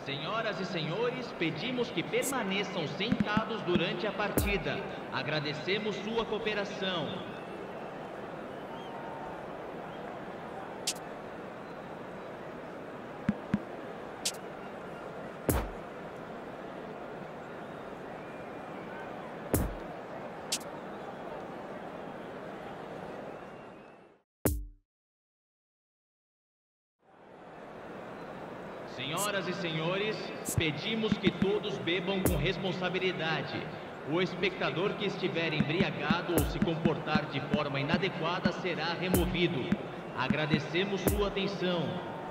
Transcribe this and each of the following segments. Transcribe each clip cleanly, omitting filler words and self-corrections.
Senhoras e senhores, pedimos que permaneçam sentados durante a partida. Agradecemos sua cooperação. Senhoras e senhores, pedimos que todos bebam com responsabilidade. O espectador que estiver embriagado ou se comportar de forma inadequada será removido. Agradecemos sua atenção.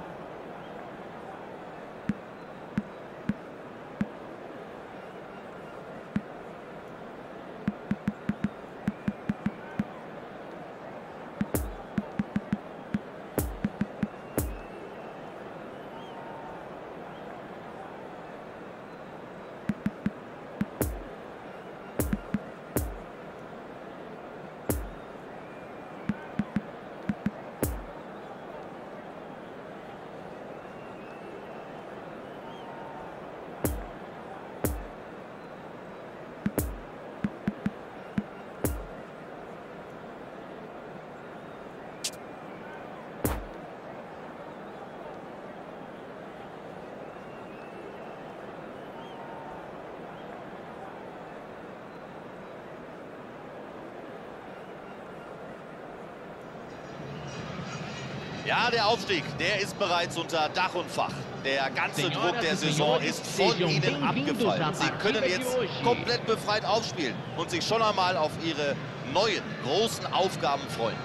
Ja, der Aufstieg, der ist bereits unter Dach und Fach. Der ganze Druck der Saison ist von ihnen abgefallen. Sie können jetzt komplett befreit aufspielen und sich schon einmal auf ihre neuen, großen Aufgaben freuen.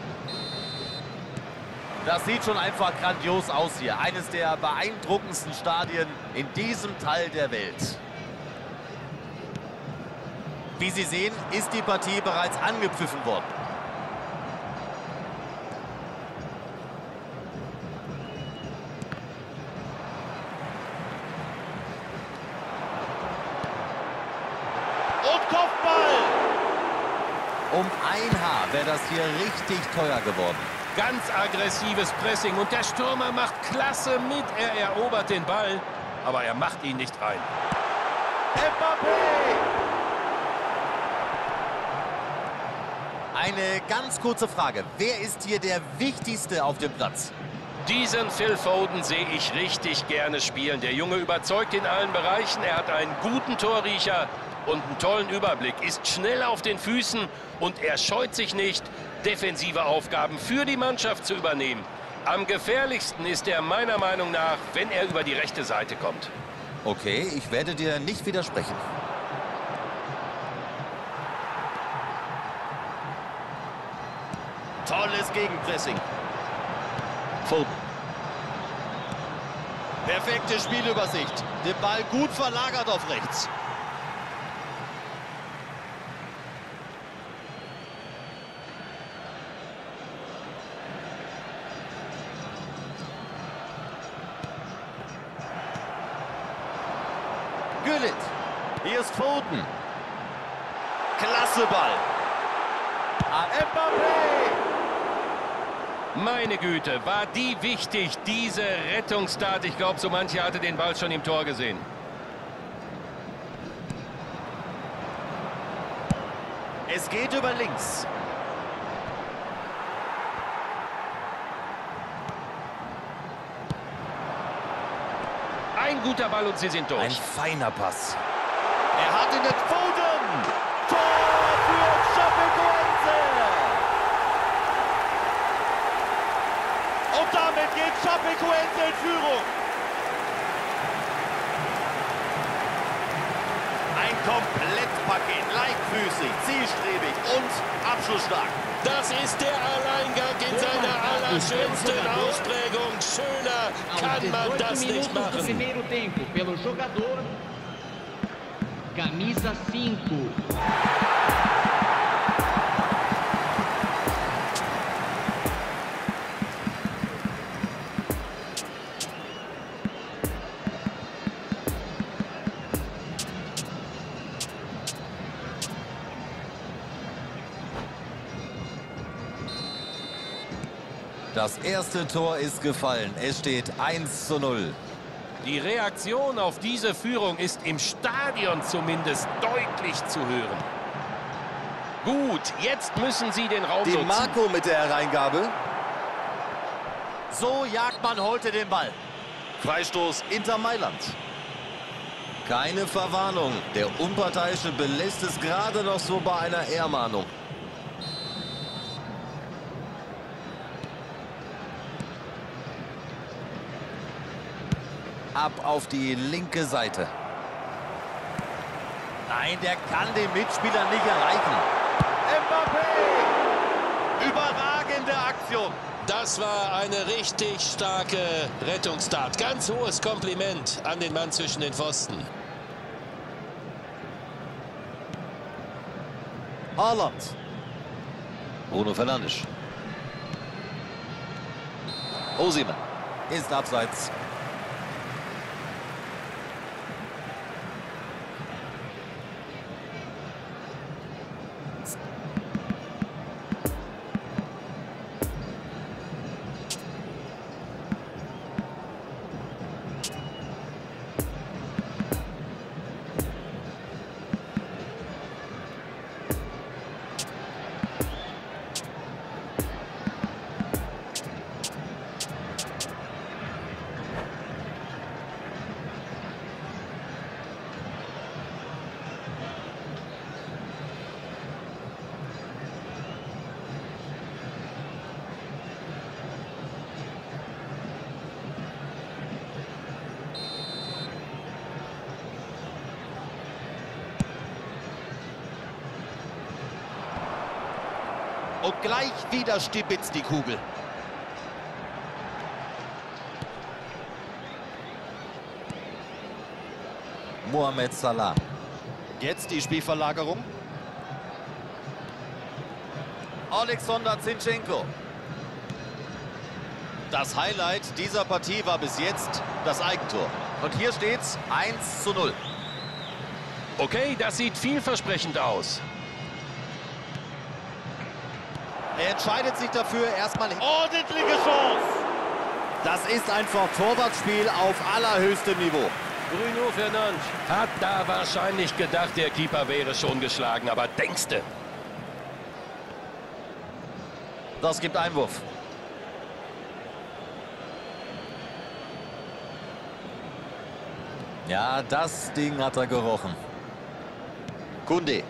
Das sieht schon einfach grandios aus hier. Eines der beeindruckendsten Stadien in diesem Teil der Welt. Wie Sie sehen, ist die Partie bereits angepfiffen worden. Um ein Haar wäre das hier richtig teuer geworden. Ganz aggressives Pressing und der Stürmer macht klasse mit. Er erobert den Ball, aber er macht ihn nicht rein. Mbappé! Eine ganz kurze Frage. Wer ist hier der Wichtigste auf dem Platz? Diesen Phil Foden sehe ich richtig gerne spielen. Der Junge überzeugt in allen Bereichen. Er hat einen guten Torriecher und einen tollen Überblick, ist schnell auf den Füßen und er scheut sich nicht, defensive Aufgaben für die Mannschaft zu übernehmen. Am gefährlichsten ist er meiner Meinung nach, wenn er über die rechte Seite kommt. Okay, ich werde dir nicht widersprechen. Tolles Gegenpressing. Foden. Perfekte Spielübersicht. Den Ball gut verlagert auf rechts. Güllit. Hier ist Foden. Klasse Ball. Mbappé. Meine Güte, war die wichtig, diese Rettungstat. Ich glaube, so mancher hatte den Ball schon im Tor gesehen. Es geht über links. Ein guter Ball und sie sind durch. Ein feiner Pass. Er hat ihn mit Foden. Tor für Chapecoense. Und damit geht Chapecoense in Führung. Ein Komplettpaket, leichtfüßig, zielstrebig und abschlussstark. Das ist der Alleingang in seiner allerschönsten Ausprägung. Schöner kann man das nicht machen. Do primeiro tempo, pelo jogador, camisa 5. Das erste Tor ist gefallen. Es steht 1:0. Die Reaktion auf diese Führung ist im Stadion zumindest deutlich zu hören. Gut, jetzt müssen sie den Raum nutzen. Di Marco mit der Hereingabe. So jagt man heute den Ball. Freistoß Inter Mailand. Keine Verwarnung. Der Unparteiische belässt es gerade noch so bei einer Ehrmahnung. Ab auf die linke Seite. Nein, der kann den Mitspieler nicht erreichen. Mbappé! Überragende Aktion. Das war eine richtig starke Rettungstat. Ganz hohes Kompliment an den Mann zwischen den Pfosten. Haaland. Bruno Fernandes. Osimhen. Ist abseits. Und gleich wieder stibitzt die Kugel. Mohamed Salah. Jetzt die Spielverlagerung. Alexander Zinchenko. Das Highlight dieser Partie war bis jetzt das Eigentor. Und hier steht's 1:0. Okay, das sieht vielversprechend aus. Er entscheidet sich dafür erstmal. Ordentliche Chance. Das ist einfach Torwartspiel auf allerhöchstem Niveau. Bruno Fernandes hat da wahrscheinlich gedacht, der Keeper wäre schon geschlagen. Aber denkste. Das gibt Einwurf. Ja, das Ding hat er gerochen. Koundé.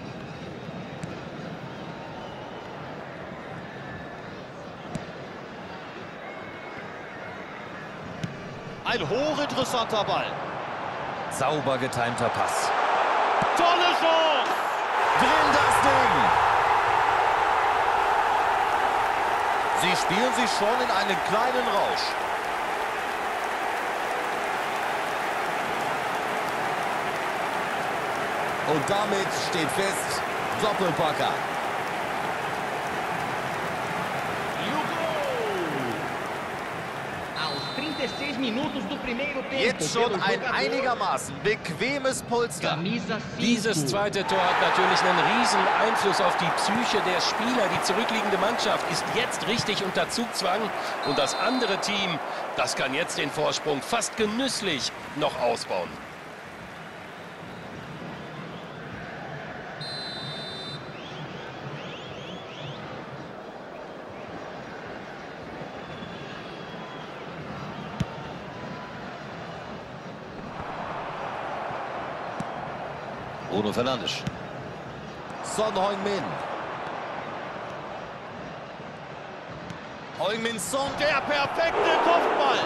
Ein hochinteressanter Ball. Sauber getimter Pass. Tolle Chance! Drin das Ding! Sie spielen sich schon in einen kleinen Rausch. Und damit steht fest, Doppelpacker. Jetzt schon ein einigermaßen bequemes Polster. Dieses zweite Tor hat natürlich einen riesen Einfluss auf die Psyche der Spieler. Die zurückliegende Mannschaft ist jetzt richtig unter Zugzwang. Und das andere Team, das kann jetzt den Vorsprung fast genüsslich noch ausbauen. Bruno Fernandes. Son Heung-min. Heung-min Son, der perfekte Kopfball.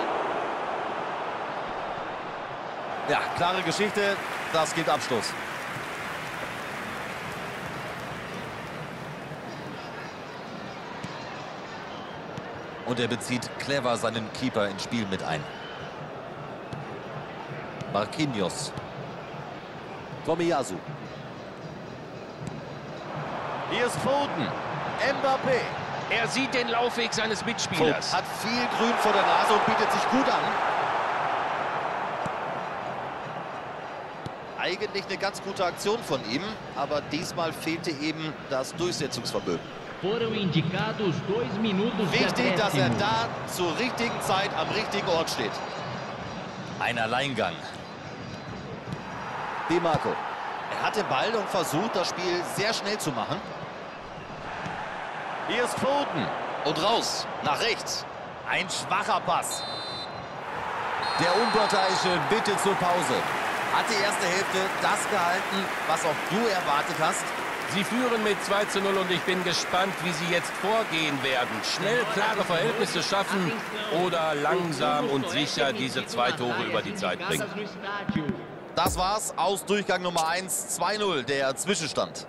Ja, klare Geschichte, das gibt Abschluss. Und er bezieht clever seinen Keeper ins Spiel mit ein. Marquinhos. Tomiyasu. Hier ist Foden. Mbappé. Er sieht den Laufweg seines Mitspielers. Hat viel Grün vor der Nase und bietet sich gut an. Eigentlich eine ganz gute Aktion von ihm, aber diesmal fehlte eben das Durchsetzungsvermögen. Wichtig, dass er da zur richtigen Zeit am richtigen Ort steht. Ein Alleingang. Di Marco. Er hat den Ball und versucht, das Spiel sehr schnell zu machen. Hier ist Foden. Und raus, nach rechts. Ein schwacher Pass. Der Unparteiische bittet zur Pause. Hat die erste Hälfte das gehalten, was auch du erwartet hast? Sie führen mit 2:0 und ich bin gespannt, wie sie jetzt vorgehen werden. Schnell klare Verhältnisse schaffen oder langsam und sicher diese 2 Tore über die Zeit bringen. Das war's aus Durchgang Nummer 1, 2:0, der Zwischenstand.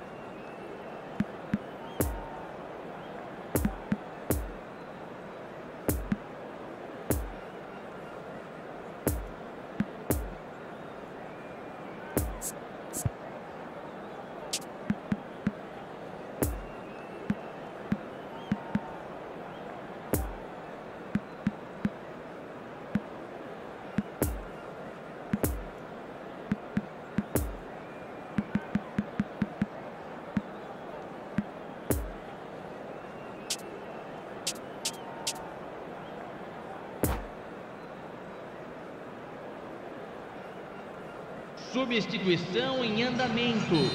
Substituição em andamento.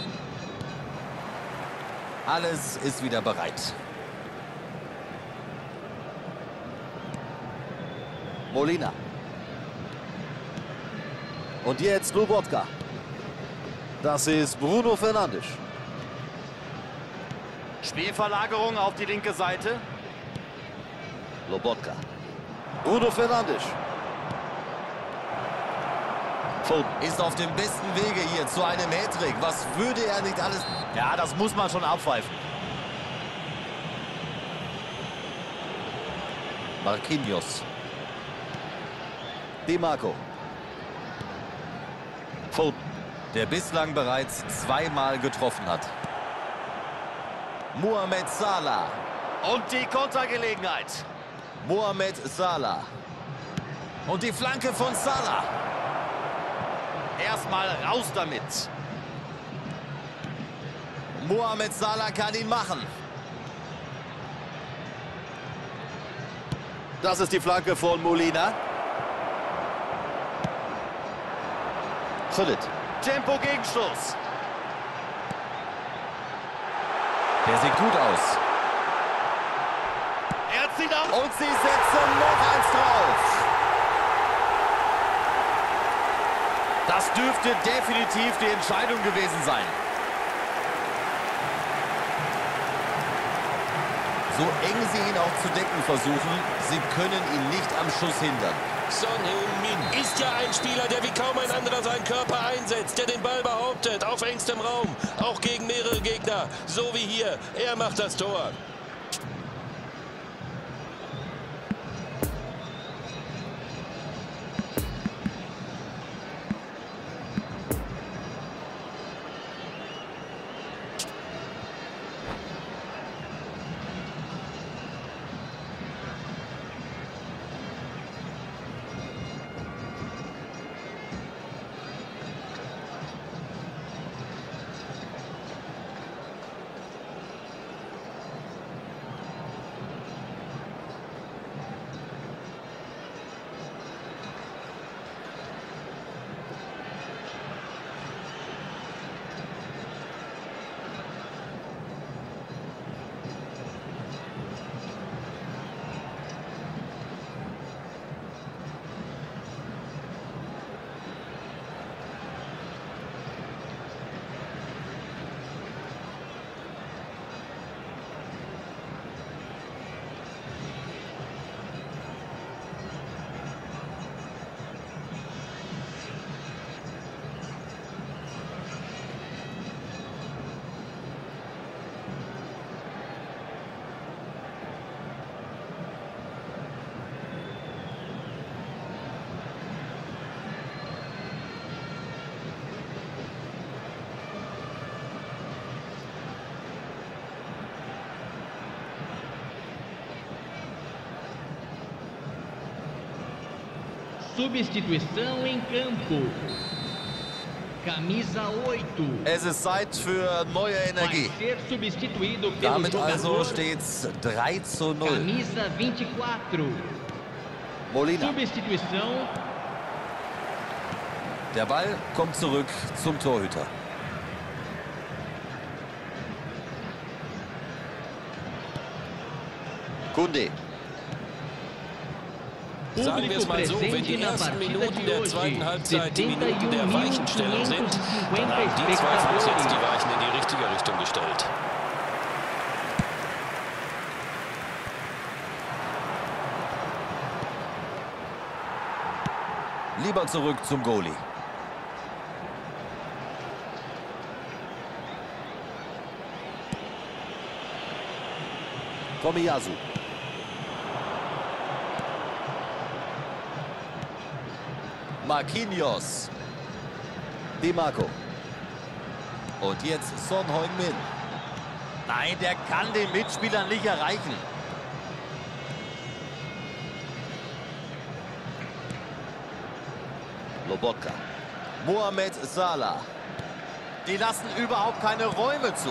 Alles ist wieder bereit. Molina. Und jetzt Lobotka. Das ist Bruno Fernandes. Spielverlagerung auf die linke Seite. Lobotka. Bruno Fernandes. Foden ist auf dem besten Wege hier zu einem Hattrick. Was würde er nicht alles... Ja, das muss man schon abpfeifen. Marquinhos. Di Marco. Foden, der bislang bereits 2-mal getroffen hat. Mohamed Salah. Und die Kontergelegenheit. Mohamed Salah. Und die Flanke von Salah. Erstmal raus damit. Mohamed Salah kann ihn machen. Das ist die Flanke von Molina. Gullit. Tempo-Gegenstoß. Der sieht gut aus. Er zieht ab. Und sie setzen noch eins drauf. Das dürfte definitiv die Entscheidung gewesen sein. So eng sie ihn auch zu decken versuchen, sie können ihn nicht am Schuss hindern. Son Heung-min ist ja ein Spieler, der wie kaum ein anderer seinen Körper einsetzt, der den Ball behauptet, auf engstem Raum, auch gegen mehrere Gegner, so wie hier. Er macht das Tor. Substituição em campo. Camisa 8. Es ist Zeit für neue Energie. Vai ser substituído pelo Damit also jogador steht's 3:0. Camisa 24. Molina. Substituição. Der Ball kommt zurück zum Torhüter. Koundé. Sagen wir es mal so, wenn die ersten Minuten der zweiten Halbzeit die Minuten der Weichenstellung sind, dann haben die zwei Fuß jetzt die Weichen in die richtige Richtung gestellt. Lieber zurück zum Goalie. Tomiyasu. Marquinhos. Di Marco. Und jetzt Son Heung-min. Nein, der kann den Mitspielern nicht erreichen. Lobotka. Mohamed Salah. Die lassen überhaupt keine Räume zu.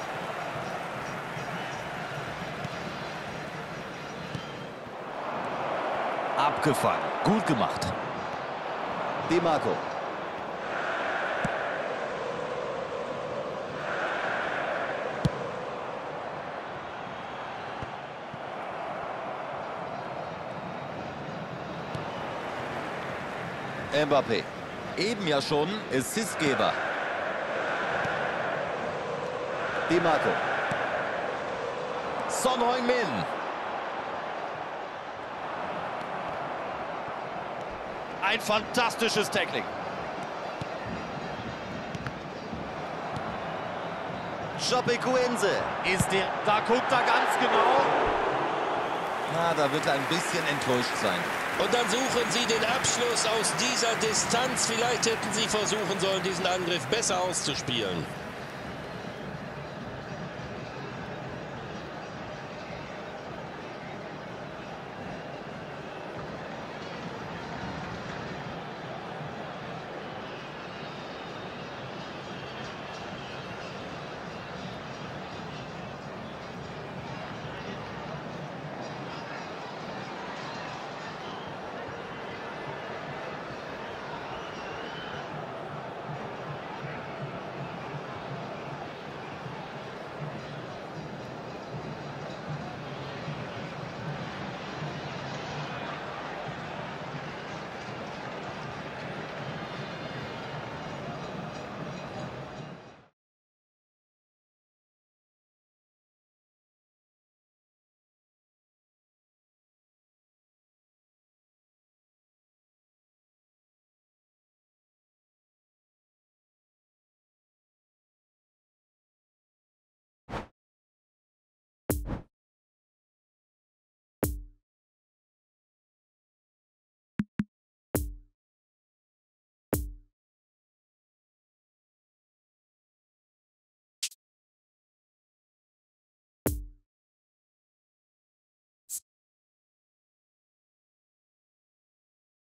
Abgefangen. Gut gemacht. Di Marco. Mbappé. Eben ja schon Assistgeber. Di Marco. Son Heung-min. Ein fantastisches Tackling. Chapecoense ist der. Da guckt er ganz genau. Na, da wird er ein bisschen enttäuscht sein. Und dann suchen sie den Abschluss aus dieser Distanz. Vielleicht hätten sie versuchen sollen, diesen Angriff besser auszuspielen.